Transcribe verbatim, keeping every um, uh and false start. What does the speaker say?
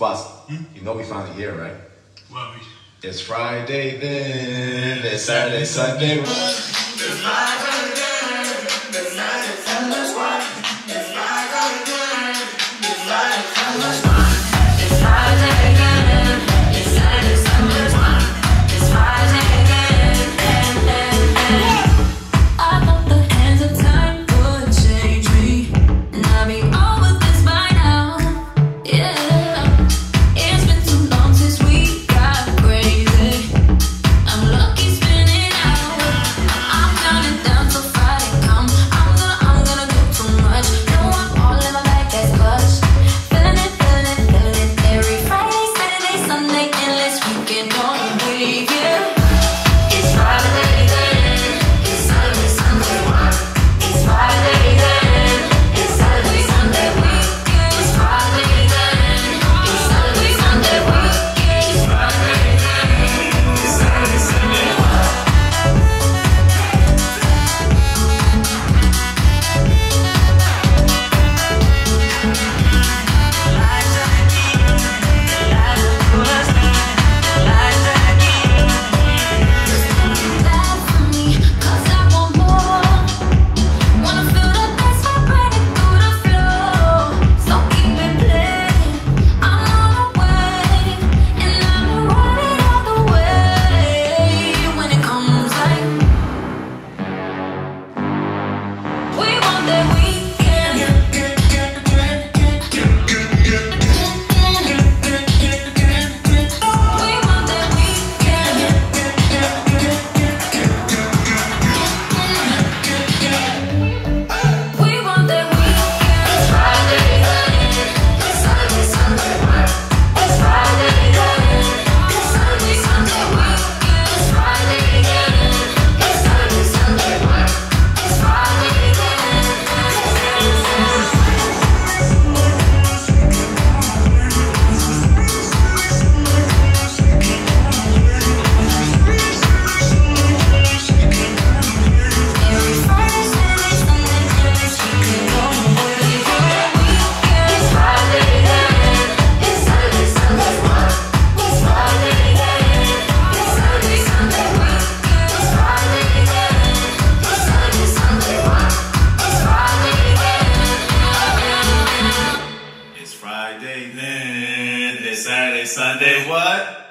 Mufasa, hmm? You know we finally here, right? Well, we... It's Friday then, it's Saturday, Sunday. It's Friday then, it's Saturday, Sunday. It's Friday then, it's Saturday, Sunday. It's Friday again, it's Saturday, Sunday. It's Friday again, and, and, and. I thought the hands of time would change me, and I'll be over this by now. Yeah, it's been too long since we got crazy. I'm lucky spinning out. I'm counting down till Friday come. I'm gonna, I'm gonna do too much. No, I'm all in my bag, that's clutch. Feeling it, feeling it, feeling it. Every Friday, Saturday, Sunday, endless weekend. Don't believe you. It's Friday then. It's Saturday, Sunday. It's Friday then. It's Saturday, Sunday. It's Friday then. It's Saturday, Sunday. It's Friday then. It's Saturday, Sunday. Bad for me, 'cause I want more. Wanna feel the bass vibrating through the floor. So keep it playing. I'm on a wave, and I'ma ride it all the way. When it comes like we want that weekend. We want that weekend. We want that weekend. It's Friday then. It's Saturday, Sunday. It's Friday then. It's Saturday, Sunday. It's Friday then. It's Saturday, Sunday. It's Friday then. Every Friday, Saturday, Sunday, endless weekend. Don't believe you. It's Friday then. It's Saturday, Sunday. It's Friday then. It's Saturday, Sunday. It's Friday then. It's Saturday, Sunday. It's Friday then. It's Friday then. It's Saturday, Sunday. What?